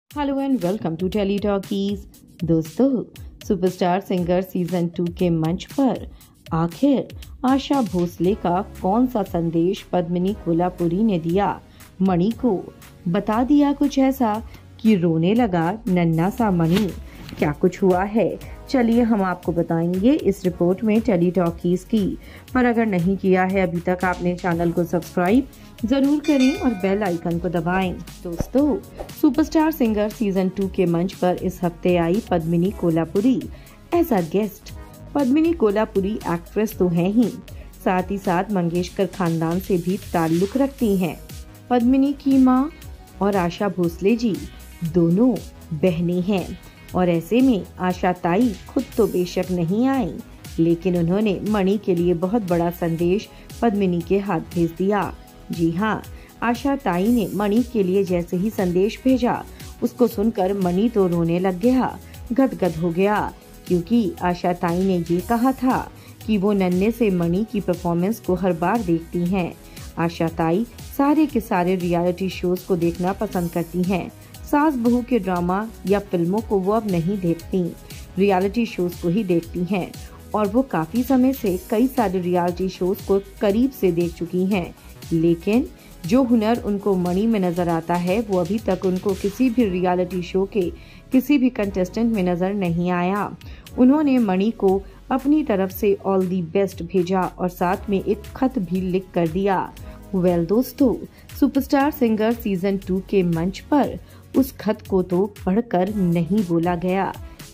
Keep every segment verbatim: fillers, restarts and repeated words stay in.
Hello and welcome to tele talkies. दोस्तों, superstar singer season two के मंच पर आखिर आशा भोसले का कौन सा संदेश पद्मिनी कोल्हापुरी ने दिया? मणि को बता दिया कुछ ऐसा कि रोने लगा नन्हा सा मणि। क्या कुछ हुआ है, चलिए हम आपको बताएंगे इस रिपोर्ट में टेली टॉकीज की। पर अगर नहीं किया है अभी तक आपने चैनल को सब्सक्राइब जरूर करें और बेल आइकन को दबाएं। दोस्तों, सुपरस्टार सिंगर सीजन टू के मंच पर इस हफ्ते आई Padmini Kolhapuri as a guest. Padmini Kolhapuri actress तो हैं ही, साथ ही साथ मंगेशकर खानदान से भी ताल्लुक रखती हैं। पद्मिनी की मां और आशा भोसले जी दोनों बहनें हैं और ऐसे में आशा ताई खुद तो बेशक नहीं आई, लेकिन उन्होंने मणि के लिए बहुत बड़ा संदेश पद्मिनी के हाथ भेज दिया। जी हाँ, आशा ताई ने मणि के लिए जैसे ही संदेश भेजा, उसको सुनकर मणि तो रोने लग गया, गदगद हो गया, क्योंकि आशा ताई ने ये कहा था कि वो नन्हे से मणि की परफॉर्मेंस को हर बार देखती हैं। आशा ताई सारे के सारे रियलिटी शोज को देखना पसंद करती हैं। सास बहू के ड्रामा या फिल्मों को वो अब नहीं देखती, रियलिटी शोज को ही देखती हैं और वो काफी समय से कई सारे रियलिटी शोज को करीब से देख चुकी हैं। लेकिन जो हुनर उनको मणि में नजर आता है वो अभी तक उनको किसी भी रियलिटी शो के किसी भी कंटेस्टेंट में नजर नहीं आया। उन्होंने मणि को अपनी तरफ से ऑल दी बेस्ट भेजा और साथ में एक खत भी लिख कर दिया। वेल दोस्तों, सुपरस्टार सिंगर सीजन टू के मंच पर उस खत को तो पढ़कर नहीं बोला गया,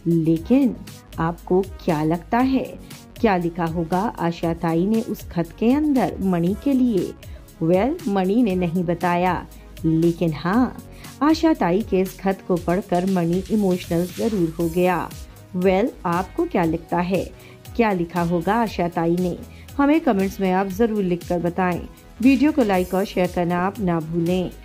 लेकिन आपको क्या लगता है क्या लिखा होगा आशा ताई ने उस खत के अंदर मणि के लिए? वेल मणि ने नहीं बताया, लेकिन हाँ, आशा ताई के इस खत को पढ़कर मणि इमोशनल जरूर हो गया। वेल आपको क्या लगता है क्या लिखा होगा आशा ताई ने? हमें कमेंट्स में आप जरूर लिखकर बताएं। वीडियो को लाइक और शेयर करना आप ना भूलें।